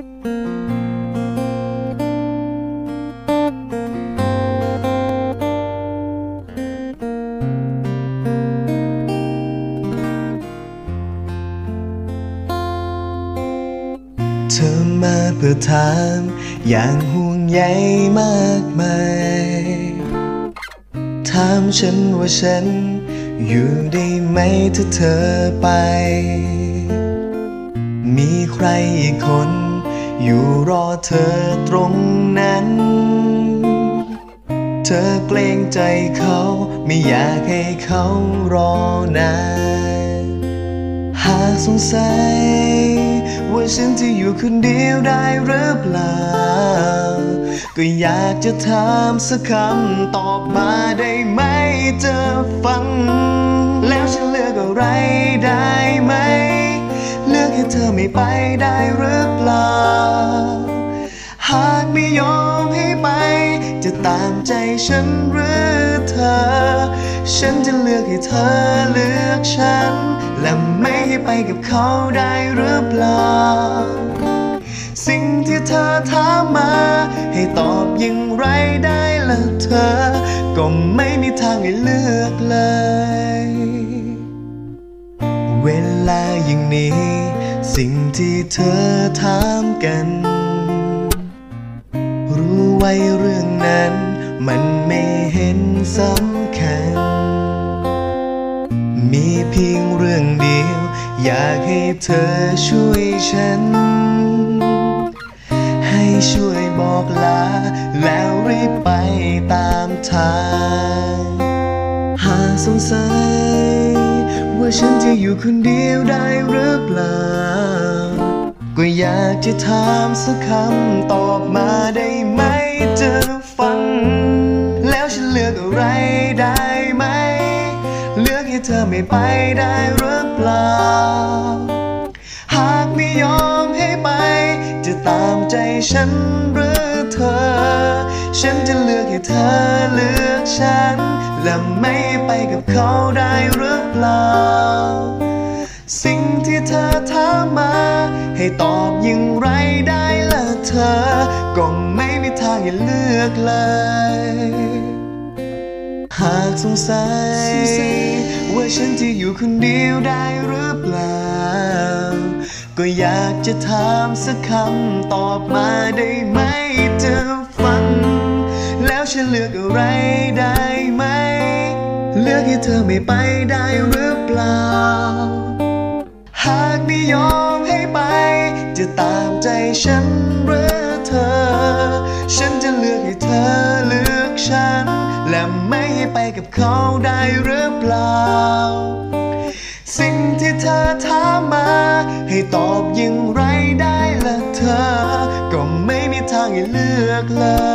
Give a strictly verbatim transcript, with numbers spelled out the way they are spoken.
เธอมาเพื่อถามอย่างห่วงใยมากมายถามฉันว่าฉันอยู่ได้ไหมถ้าเธอไปมีใครอีกคนอยู่รอเธอตรงนั้นเธอเกรงใจเขาไม่อยากให้เขารอนานหากสงสัยว่าฉันจะอยู่คนเดียวได้หรือเปล่าก็อยากจะถามสักคำตอบมาได้ไหมจะฟังแล้วฉันเลือกอะไรได้ไหมเลือกให้เธอไม่ไปได้หรือเปล่าหากไม่ยอมให้ไปจะตามใจฉันหรือเธอฉันจะเลือกให้เธอเลือกฉันและไม่ให้ไปกับเขาได้หรือเปล่าสิ่งที่เธอถามมาให้ตอบอย่างไรได้ล่ะเธอก็ไม่มีทางให้เลือกเลยเวลาอย่างนี้สิ่งที่เธอถามกันรู้ไว้เรื่องนั้นมันไม่เห็นสำคัญมีเพียงเรื่องเดียวอยากให้เธอช่วยฉันให้ช่วยบอกลาแล้วรีบไปตามทางหากสงสัยว่าฉันจะอยู่คนเดียวได้หรือเปล่าก็อยากจะถามสักคำตอบมาได้ไหมจะฟังแล้วฉันเลือกอะไรได้ไหมเลือกให้เธอไม่ไปได้หรือเปล่าหากไม่ยอมให้ไปจะตามใจฉันหรือเธอฉันจะเลือกให้เธอเลือกฉันและไม่ไปกับเขาได้หรือเปล่าสิ่งที่เธอถามมาให้ตอบอย่างไรได้ล่ะเธอก็ไม่มีทางให้เลือกเลยหากสงสัยว่าฉันจะอยู่คนเดียวได้หรือเปล่าก็อยากจะถามสักคำตอบมาได้ไหมจะฟังแล้วฉันเลือกอะไรได้ไหมเลือกให้เธอไม่ไปได้หรือเปล่าหากไม่ยอมให้ไปจะตามใจฉันหรือเธอฉันจะเลือกให้เธอเลือกฉันและไม่ให้ไปกับเขาได้หรือเปล่าสิ่งที่เธอถามมาให้ตอบอย่างไรได้ล่ะเธอก็ไม่มีทางให้เลือกเลย